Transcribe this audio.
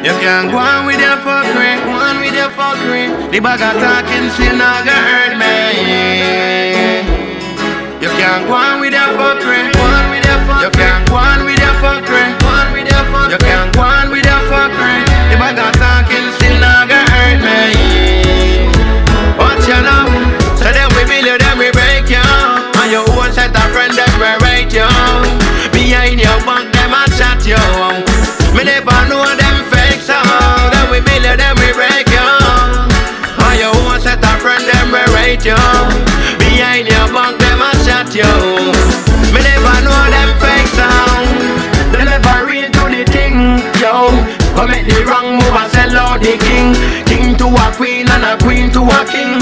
You can't go on with your fuckery, go on with your fuckery. The bag of talking still not gonna hurt me. You can't go on with your fuckery, go on with your fuckery. You can't go on with your fuckery, go on with your fuckery. You can't go on with your fuckery. The bag of talking still not gonna hurt me. What you know? So then we build you, then we break you. And your own set of friends that we rate you. Behind your back, them a chat you. Me never know them fake so. Then we build you, then we break you. And your own set of friends, them we rate you. Behind your back, them a chat you. Me never know them fake so. They never real to the thing, yo. Come make the wrong move and sell out the king. King to a queen and a queen to a king.